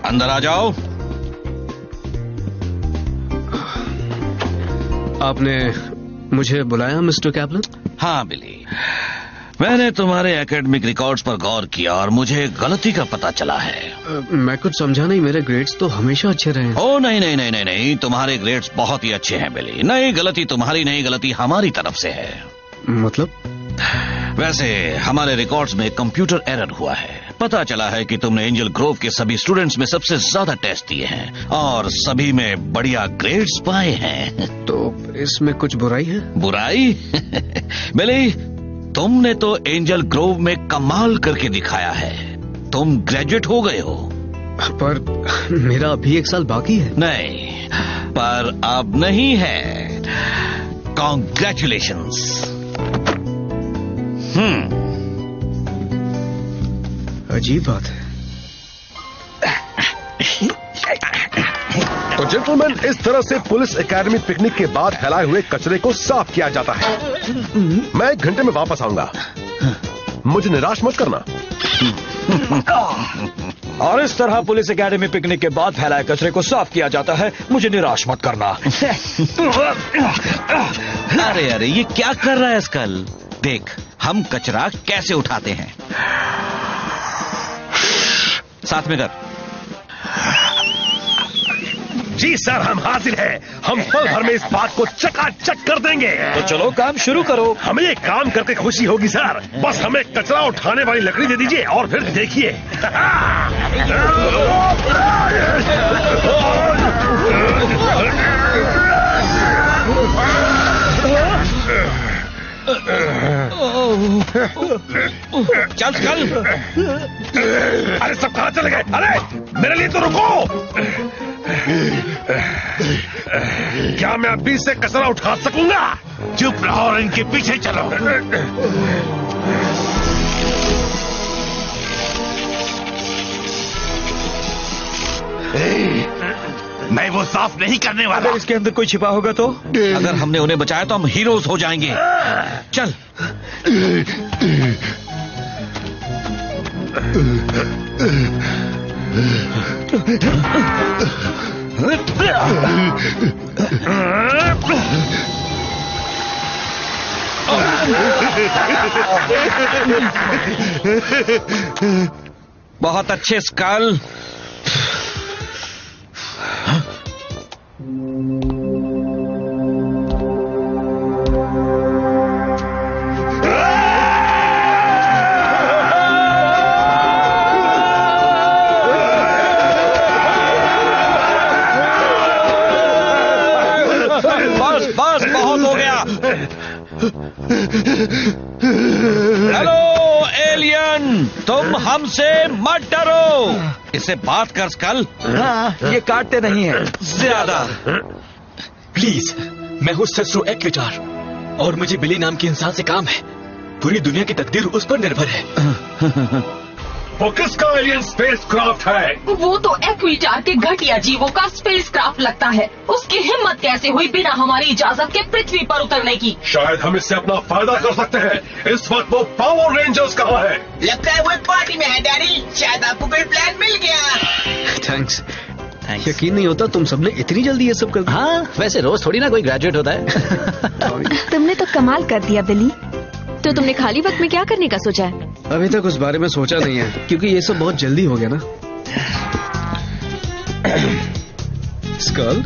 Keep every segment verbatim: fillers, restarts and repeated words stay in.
अंदर आ जाओ। आपने मुझे बुलाया मिस्टर कैपलन? हाँ बिली, मैंने तुम्हारे एकेडमिक रिकॉर्ड्स पर गौर किया और मुझे गलती का पता चला है। आ, मैं कुछ समझा नहीं, मेरे ग्रेड्स तो हमेशा अच्छे रहे हैं। ओ नहीं नहीं नहीं नहीं नहीं, तुम्हारे ग्रेड्स बहुत ही अच्छे हैं बिली। नहीं, गलती तुम्हारी नहीं, गलती हमारी तरफ से है। मतलब? वैसे हमारे रिकॉर्ड्स में कंप्यूटर एरर हुआ है। पता चला है कि तुमने एंजल ग्रोव के सभी स्टूडेंट्स में सबसे ज्यादा टेस्ट दिए हैं और सभी में बढ़िया ग्रेड्स पाए हैं। तो इसमें कुछ बुराई है? बुराई? बिली, तुमने तो एंजल ग्रोव में कमाल करके दिखाया है। तुम ग्रेजुएट हो गए हो। पर मेरा अभी एक साल बाकी है। नहीं, पर अब नहीं है। कॉन्ग्रेचुलेशंस। हम्म अजीब बात है। तो जेंटलमैन, इस तरह से पुलिस एकेडमी पिकनिक के बाद फैलाए हुए कचरे को साफ किया जाता है। मैं एक घंटे में वापस आऊंगा, मुझे निराश मत करना। और इस तरह पुलिस एकेडमी पिकनिक के बाद फैलाए कचरे को साफ किया जाता है, मुझे निराश मत करना। अरे अरे, ये क्या कर रहा है स्कल? देख, हम कचरा कैसे उठाते हैं। साथ में कर। जी सर, हम हाजिर हैं। हम पल भर में इस बात को चकाचक कर देंगे। तो चलो काम शुरू करो। हमें ये काम करके खुशी होगी सर। बस हमें कचरा उठाने वाली लकड़ी दे दीजिए और फिर देखिए। चल चल। अरे सब कहाँ चले गए? अरे मेरे लिए तो रुको। क्या मैं अभी से कचरा उठा सकूंगा? चुप रहो और इनके पीछे चलो। मैं वो साफ नहीं करने वाला। अगर इसके अंदर कोई छिपा होगा तो? अगर हमने उन्हें बचाया तो हम हीरोज हो जाएंगे। चल। बहुत अच्छे स्कल। बस बस, बहुत हो गया। हेलो एलियन, तुम हमसे मत डरो। इससे बात कर स्कल। हाँ, ये काटते नहीं है ज्यादा। प्लीज, मैं हूँ ससुरो एक्विटार और मुझे बिली नाम के इंसान से काम है। पूरी दुनिया की तकदीर उस पर निर्भर है। वो किसका एलियन स्पेसक्राफ्ट है? वो तो एक्विटार के घटिया जीवों का स्पेसक्राफ्ट लगता है। उसकी हिम्मत कैसे हुई बिना हमारी इजाजत के पृथ्वी पर उतरने की? शायद हम इससे अपना फायदा कर सकते हैं। इस वक्त वो पावर रेंजर्स कहाँ है? लगता है वो एक पार्टी में है डैडी। शायद आपको कोई प्लान मिल गया। थैंक्स। यकीन नहीं होता तुम सबने इतनी जल्दी ये सब कर दिया। हाँ, वैसे रोज थोड़ी ना कोई ग्रेजुएट होता है। तुमने तो कमाल कर दिया बिली। तो तुमने खाली वक्त में क्या करने का सोचा है? अभी तक उस बारे में सोचा नहीं है, क्योंकि ये सब बहुत जल्दी हो गया ना। Skull.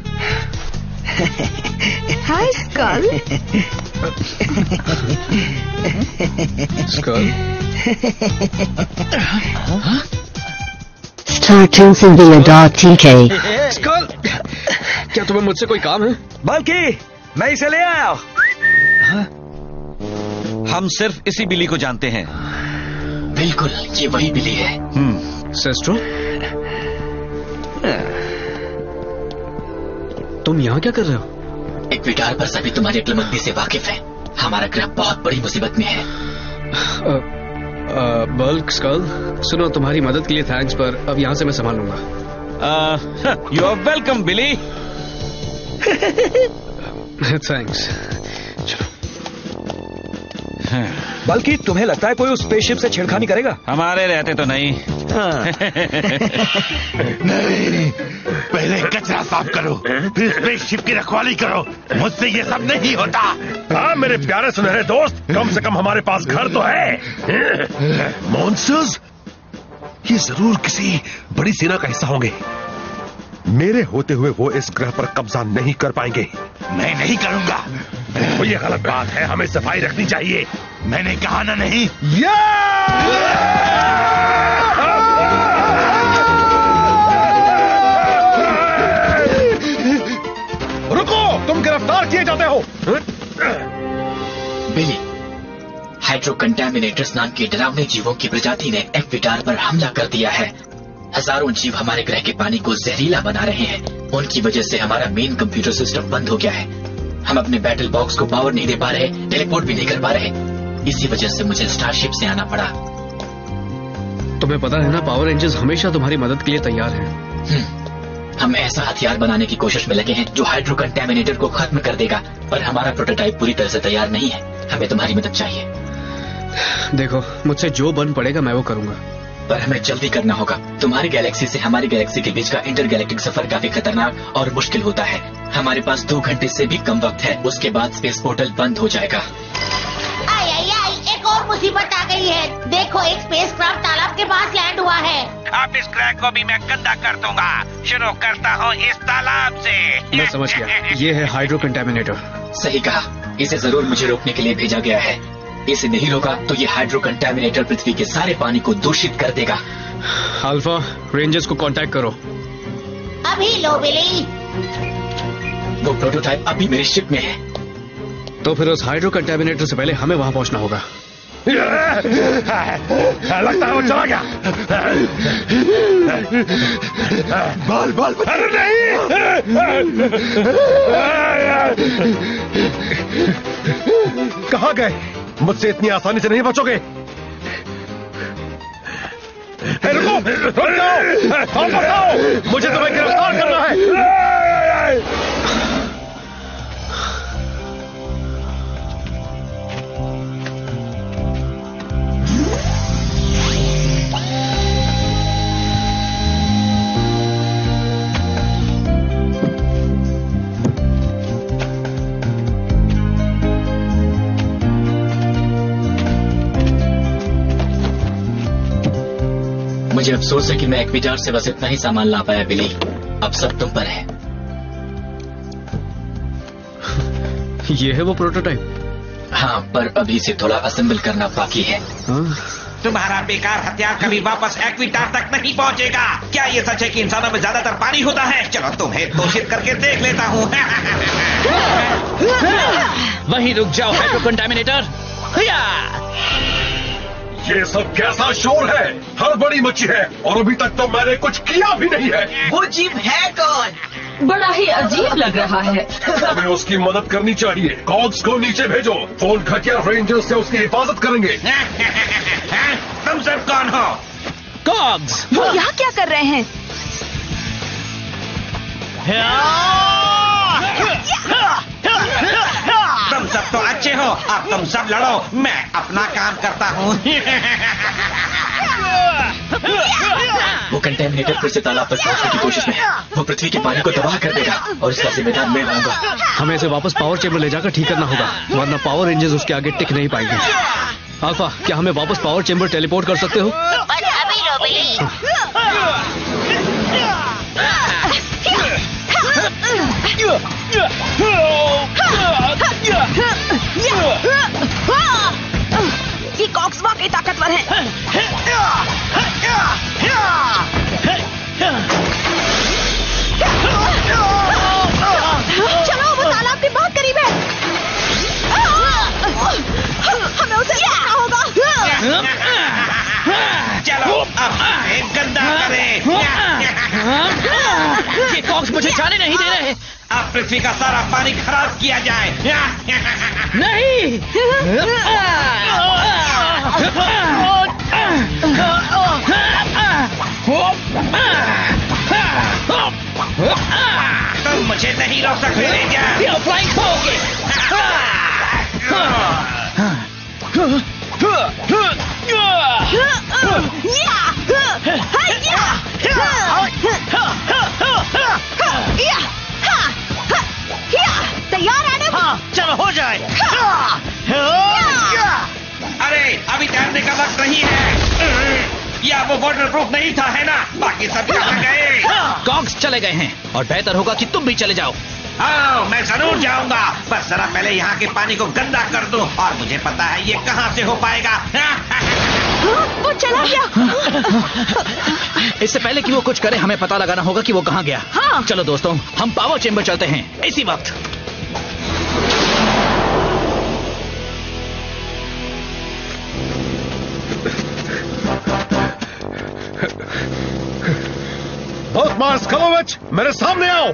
Hi Skull. Skull. Skull, क्या तुम्हें मुझसे कोई काम है? बल्कि मैं इसे ले आया। हम सिर्फ इसी बिली को जानते हैं। बिल्कुल, ये वही बिली है। हम्म, सेस्ट्रो, तुम यहाँ क्या कर रहे हो? एक्विटार पर सभी तुम्हारी अक्लमंदी से वाकिफ है। हमारा ग्रह बहुत बड़ी मुसीबत में है। आ, आ, बल्क, स्कल, सुनो, तुम्हारी मदद के लिए थैंक्स, पर अब यहाँ से मैं संभाल लूंगा। You are welcome Billy. Thanks. बल्कि तुम्हें लगता है कोई उस स्पेसशिप से छेड़खानी करेगा? हमारे रहते तो नहीं। नहीं, पहले कचरा साफ करो, फिर स्पेसशिप की रखवाली करो। मुझसे ये सब नहीं होता। हाँ मेरे प्यारे सुनहरे दोस्त, कम से कम हमारे पास घर तो है। मॉन्स्टर्स, ये जरूर किसी बड़ी सेना का हिस्सा होंगे। मेरे होते हुए वो इस ग्रह पर कब्जा नहीं कर पाएंगे। मैं नहीं करूंगा। तो ये गलत बात है, हमें सफाई रखनी चाहिए। मैंने कहा ना नहीं। रुको, तुम गिरफ्तार किए जाते हो। बिली, हाइड्रो कंटामिनेटर्स नाम के डरावने जीवों की प्रजाति ने एक्विटार पर हमला कर दिया है। हजारों जीव हमारे ग्रह के पानी को जहरीला बना रहे हैं। उनकी वजह से हमारा मेन कंप्यूटर सिस्टम बंद हो गया है। हम अपने बैटल बॉक्स को पावर नहीं दे पा रहे, टेलीपोर्ट भी नहीं कर पा रहे। इसी वजह से मुझे स्टारशिप से आना पड़ा। तुम्हें पता है ना, पावर रेंजर्स हमेशा तुम्हारी मदद के लिए तैयार हैं। हम ऐसा हथियार बनाने की कोशिश में लगे हैं जो हाइड्रो कंटामिनेटर को खत्म कर देगा, पर हमारा प्रोटोटाइप पूरी तरह से तैयार नहीं है। हमें तुम्हारी मदद चाहिए। देखो, मुझसे जो बन पड़ेगा मैं वो करूंगा, पर हमें जल्दी करना होगा। तुम्हारी गैलेक्सी से हमारी गैलेक्सी के बीच का इंटरगैलेक्टिक सफर काफी खतरनाक और मुश्किल होता है। हमारे पास दो घंटे से भी कम वक्त है, उसके बाद स्पेस पोर्टल बंद हो जाएगा। आई आई आई, एक और मुसीबत आ गई है। देखो, एक स्पेसक्राफ्ट तालाब के पास लैंड हुआ है। अब इस ग्रह को भी मैं गंदा कर दूंगा। शुरू करता हूँ इस तालाब से। मैं समझ गया, ये है हाइड्रो कंटामिनेटर। सही कहा, इसे जरूर मुझे रोकने के लिए भेजा गया है। इसे नहीं रोका तो ये हाइड्रो कंटामिनेटर पृथ्वी के सारे पानी को दूषित कर देगा। अल्फा, रेंजर्स को कांटेक्ट करो। अभी लो बिली। वो प्रोटोटाइप अभी मेरी शिप में है। तो फिर उस हाइड्रो कंटामिनेटर से पहले हमें वहां पहुंचना होगा। लगता है वो चला गया। बाल बाल अरे नहीं। कहाँ गए? मुझसे इतनी आसानी से नहीं बचोगे। रुको, रुक जाओ, बताओ, मुझे तुम्हें गिरफ्तार करना है। मुझे अफसोस है कि मैं एक्विटार से बस इतना ही सामान ला पाया बिली। अब सब तुम पर है। ये है वो प्रोटोटाइप? हाँ, पर अभी से थोड़ा असेंबल करना बाकी है। हाँ? तुम्हारा बेकार हथियार कभी वापस एक्विटार तक नहीं पहुंचेगा। क्या ये सच है कि इंसानों में ज्यादातर पानी होता है? चलो तुम्हें दूषित करके देख लेता हूँ। वहीं रुक जाओ हाइड्रो कंटामिनेटर। ये सब कैसा शोर है? हड़बड़ी मची है और अभी तक तो मैंने कुछ किया भी नहीं है। वो जीव है कौन? बड़ा ही अजीब लग रहा है। हमें उसकी मदद करनी चाहिए। कॉग्स को नीचे भेजो, फोन खटिया रेंजर्स से उसकी हिफाजत करेंगे। तुम सब कौन हो? कॉग्स, वो यहाँ क्या कर रहे हैं? तुम सब तो अच्छे हो, अब तुम सब लड़ो, मैं अपना काम करता हूँ। वो कंटेमिनेटर फिर से तालाब पर पहुंचने की कोशिश में है। वो पृथ्वी के पानी को तबाह कर देगा और इसका जिम्मेदार मैं रहूंगा। हमें इसे वापस पावर चेंबर ले जाकर ठीक करना होगा, वरना पावर रेंजर्स उसके आगे टिक नहीं पाएंगे। अल्फा, क्या हमें वापस पावर चेंबर टेलीपोर्ट कर सकते हो? बस अभी लो बिली। ये कॉक्स वाकई ताकतवर है। चलो, वो तालाब के बहुत करीब है। हमें उसे रोकना होगा। चलो अब एक गंदा करें। ये कॉक्स मुझे जाने नहीं दे रहे। अब पृथ्वी का सारा पानी खराब किया जाए। नहीं। तुम मुझे नहीं रोक सकते। ले जा। फ्लाइंग तैयार आने? हाँ, चलो हो जाए। अरे अभी तैरने का वक्त नहीं है। या वो वाटर प्रूफ नहीं था, है ना? बाकी सब कहाँ गए? कॉक्स चले गए हैं और बेहतर होगा कि तुम भी चले जाओ। हाँ, मैं जरूर जाऊंगा। बस जरा पहले यहाँ के पानी को गंदा कर दूं और मुझे पता है ये कहाँ से हो पाएगा। वो चला गया। इससे पहले कि वो कुछ करे हमें पता लगाना होगा कि वो कहाँ गया। हाँ। चलो दोस्तों, हम पावर चेंबर चलते हैं इसी वक्त। बोथमार स्कलोविच, मेरे सामने आओ।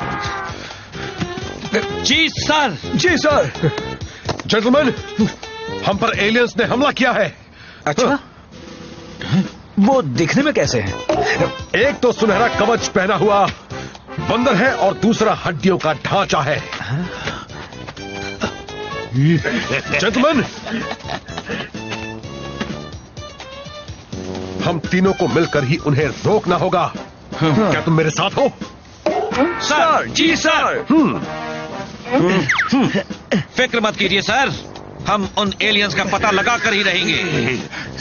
जी सर। जी सर। जेंटलमैन, हम पर एलियंस ने हमला किया है। अच्छा, वो दिखने में कैसे हैं? एक तो सुनहरा कवच पहना हुआ बंदर है और दूसरा हड्डियों का ढांचा है। जेंटलमैन, हम तीनों को मिलकर ही उन्हें रोकना होगा। क्या तुम मेरे साथ हो? सर। जी सर। फिक्र मत कीजिए सर, हम उन एलियंस का पता लगा कर ही रहेंगे।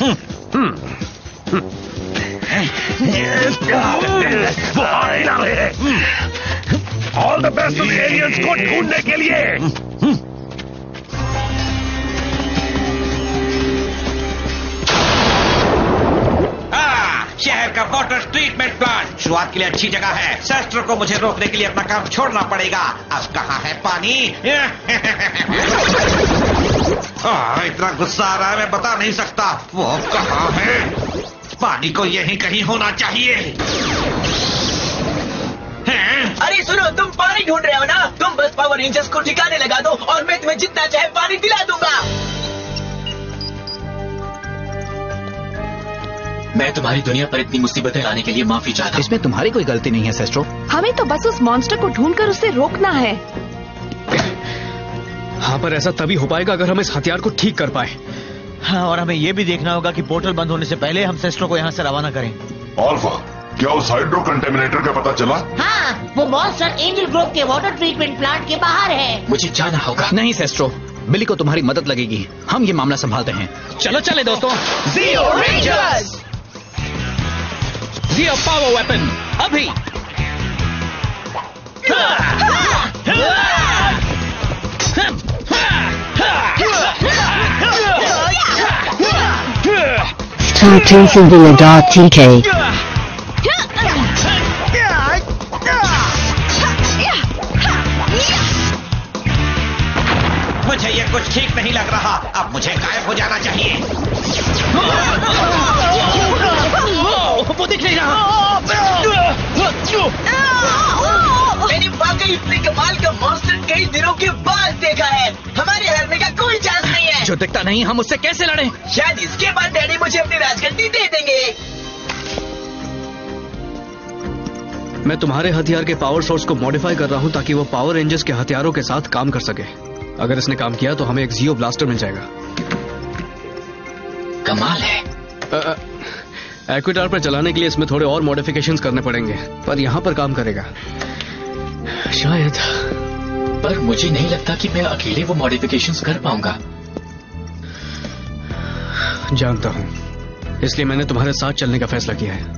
वो आ ही ना रहे। All the best of aliens को ढूंढने के लिए। शहर का वाटर ट्रीटमेंट प्लांट शुरुआत के लिए अच्छी जगह है। शस्त्र को मुझे रोकने के लिए अपना काम छोड़ना पड़ेगा। अब कहाँ है पानी? आ, इतना गुस्सा आ रहा है मैं बता नहीं सकता। वो कहाँ है? पानी को यहीं कहीं होना चाहिए। हैं? अरे सुनो, तुम पानी ढूंढ रहे हो ना? तुम बस पावर रेंजर्स को ठिकाने लगा दो और मैं तुम्हें जितना चाहे पानी दिला दूंगा। मैं तुम्हारी दुनिया पर इतनी मुसीबतें लाने के लिए माफी चाहता हूँ। इसमें तुम्हारी कोई गलती नहीं है सेस्ट्रो। हमें तो बस उस मॉन्स्टर को ढूंढकर उसे रोकना है। हाँ, पर ऐसा तभी हो पाएगा अगर हम इस हथियार को ठीक कर पाए। हाँ, और हमें ये भी देखना होगा कि पोर्टल बंद होने से पहले हम सेस्ट्रो को यहाँ से रवाना करें। अल्फा, क्या उस हाइड्रो कंटेमिनेटर का पता चला? हाँ, वो मॉन्स्टर एंजल ग्रोव के वाटर ट्रीटमेंट प्लांट के बाहर है। मुझे जाना होगा। नहीं सेस्ट्रो, बिली को तुम्हारी मदद लगेगी। हम ये मामला संभालते हैं। चलो चले दोस्तों। Zero rangers, zero power weapon अभी। Titan Singular dot T K. मुझे ये कुछ ठीक नहीं लग रहा। अब मुझे गायब हो जाना चाहिए। वो दिख नहीं रहा। मैंने वाकई इतने कमाल का मॉन्स्टर कई दिनों के बाद देखा है। हमारे हारने का कोई चांस नहीं है। जो दिखता नहीं, हम उससे कैसे लड़ें? शायद इसके बाद डैडी मुझे अपनी राजगद्दी दे देंगे। मैं तुम्हारे हथियार के पावर सोर्स को मॉडिफाई कर रहा हूँ ताकि वो पावर रेंजर्स के हथियारों के साथ काम कर सके। अगर इसने काम किया तो हमें एक जियो ब्लास्टर मिल जाएगा। कमाल है। एक्विटार पर चलाने के लिए इसमें थोड़े और मॉडिफिकेशंस करने पड़ेंगे, पर यहाँ पर काम करेगा शायद। पर मुझे नहीं लगता कि मैं अकेले वो मॉडिफिकेशंस कर पाऊंगा। जानता हूँ, इसलिए मैंने तुम्हारे साथ चलने का फैसला किया है।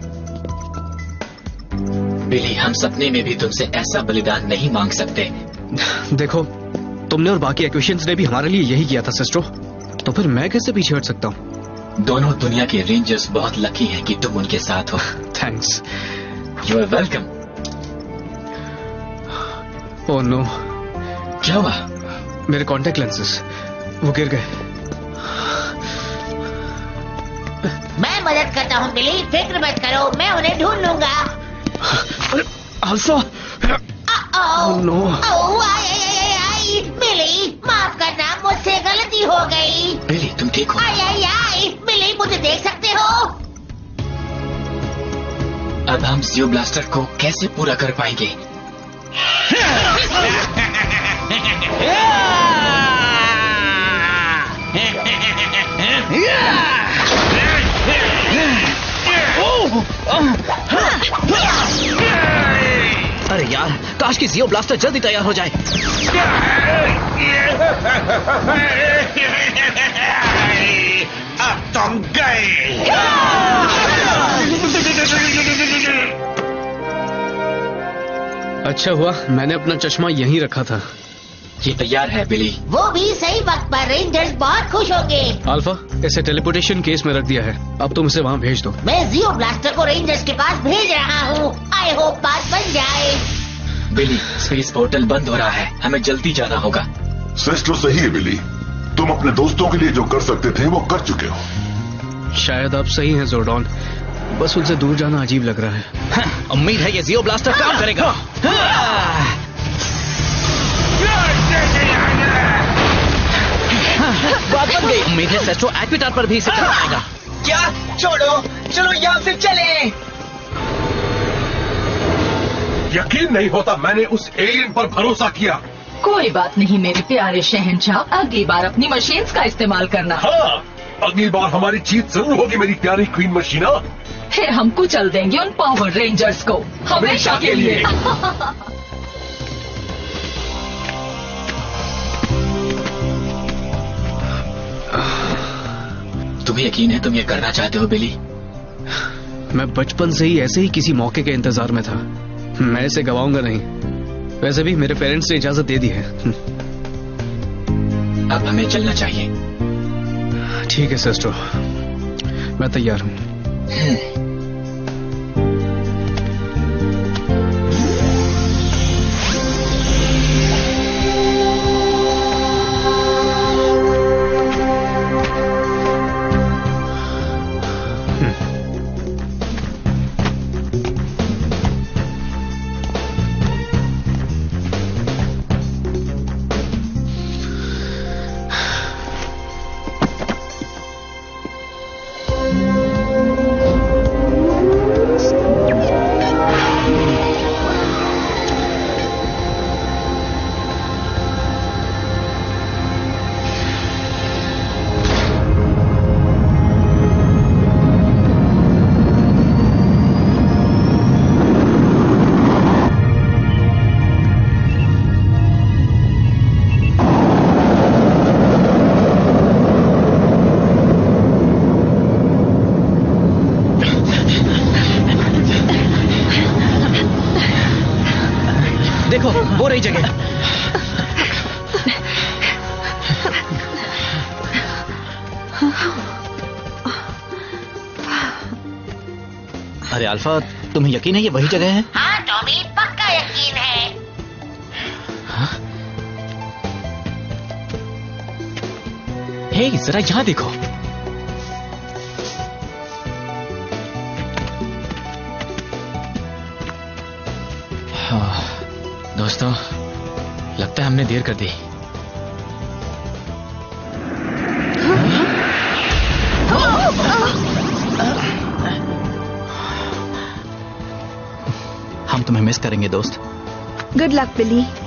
बिली, हम सपने में भी तुमसे ऐसा बलिदान नहीं मांग सकते। देखो, तुमने और बाकी एक्विशियंस ने भी हमारे लिए यही किया था सिस्टरो, तो फिर मैं कैसे पीछे हट सकता हूँ? दोनों दुनिया के रेंजर्स बहुत लकी हैं कि तुम उनके साथ हो। Thanks. You are welcome. Oh no. क्या हुआ? मेरे कॉन्टेक्ट लेंसेज वो गिर गए। मैं मदद करता हूँ बिली, फिक्र मत करो, मैं उन्हें ढूंढ लूंगा। अल्फा। Oh no. ओह, आई आई आई आई, बिली माफ करना, मुझसे गलती हो गई। बिली, तुम ठीक हो? आई आई आई, बिली मुझे देख सकते हो? अब हम जियो ब्लास्टर को कैसे पूरा कर पाएंगे? अरे यार, काश की जियो ब्लास्टर जल्दी तैयार हो जाए। अब तुम गए। अच्छा हुआ मैंने अपना चश्मा यहीं रखा था। ये तैयार है बिली। वो भी सही वक्त पर। रेंजर्स बहुत खुश होंगे। अल्फा, इसे टेलीपोर्टेशन केस में रख दिया है, अब तुम इसे वहाँ भेज दो। मैं जियो ब्लास्टर को रेंजर्स के पास भेज रहा हूँ। आई होप बात बन जाए। बिली, स्पेस पोर्टल बंद हो रहा है, हमें जल्दी जाना होगा। सिस्टर सही है बिली, तुम अपने दोस्तों के लिए जो कर सकते थे वो कर चुके हो। शायद आप सही हैं जोर्डॉन, बस उनसे दूर जाना अजीब लग रहा है। हाँ, उम्मीद है ये जियो ब्लास्टर काम करेगा। बात बन गई। उम्मीद है सेस्ट्रो एक्विटार पर भी इसे कर पाएगा। क्या? छोड़ो, चलो यहाँ से चले। यकीन नहीं होता, मैंने उस एलियन पर भरोसा किया। कोई बात नहीं मेरे प्यारे शहंशाह, अगली बार अपनी मशीन्स का इस्तेमाल करना। हाँ, अगली बार हमारी जीत जरूर होगी मेरी प्यारी क्वीन मशीना। फिर हम कुचल देंगे उन पावर रेंजर्स को हमेशा के लिए। तुम्हें यकीन है तुम ये करना चाहते हो बिली? मैं बचपन से ही ऐसे ही किसी मौके के इंतजार में था। मैं इसे गवाऊंगा नहीं। वैसे भी मेरे पेरेंट्स ने इजाजत दे दी है। अब हमें चलना चाहिए। ठीक है सिस्टर, मैं तैयार हूँ। देखो वो रही जगह। अरे अल्फा, तुम्हें यकीन है ये वही जगह है? हाँ टॉमी, पक्का यकीन है। हे, जरा यहाँ देखो। हाँ, दोस्तों, लगता है हमने देर कर दी। हम तुम्हें मिस करेंगे दोस्त। गुड लक बिली।